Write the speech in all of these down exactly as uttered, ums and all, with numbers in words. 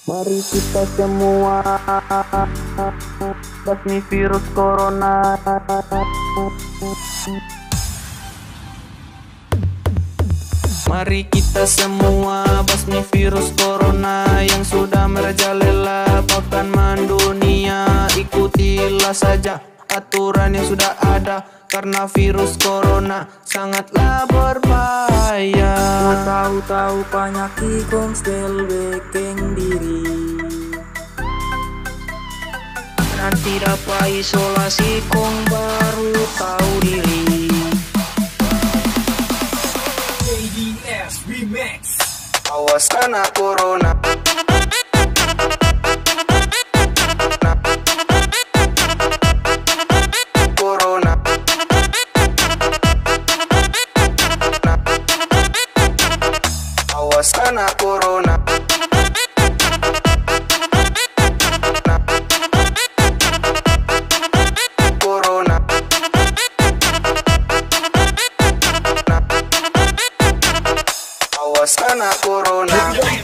Mari kita semua basmi virus corona. Mari kita semua basmi virus corona yang sudah merajalela bahkan mendunia. Ikutilah saja aturan yang sudah ada, karena virus corona sangatlah berbahaya. Tahu-tahu penyakit konstel bekeng diri, nanti dapat isolasi kong baru tahu diri. J D S Remix. Awas kena corona. Corona. Awas kena corona. Corona. Awas kena corona.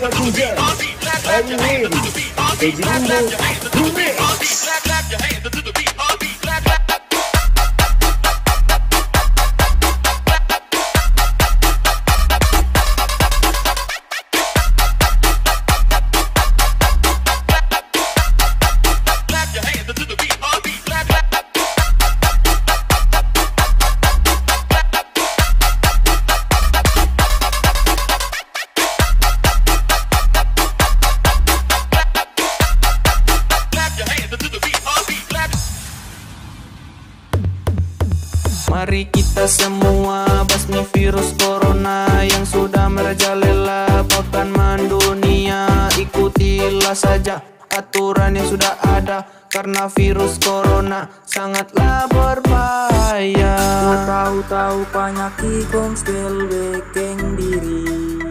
Mari kita semua basmi virus corona yang sudah merajalela bahkan mendunia. Ikutilah saja aturan yang sudah ada, karena virus corona sangatlah berbahaya. Tahu-tahu penyakit konstel bekeng diri,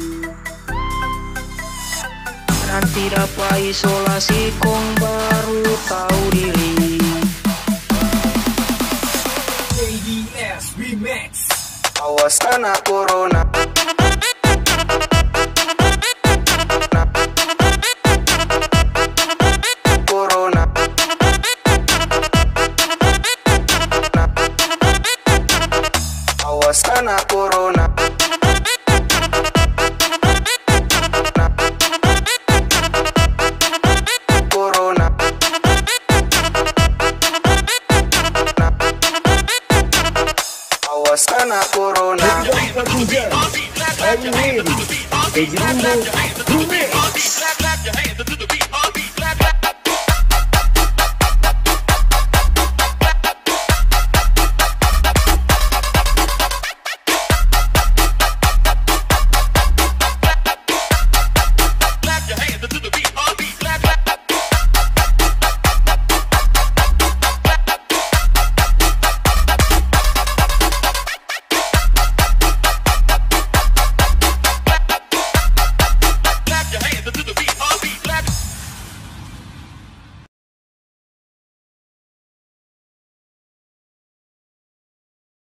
nanti dapat isolasi kong baru tahu diri. Remix. Awas kena corona. Corona. Awas kena corona. Corona. Awas kena corona. J D S Remix.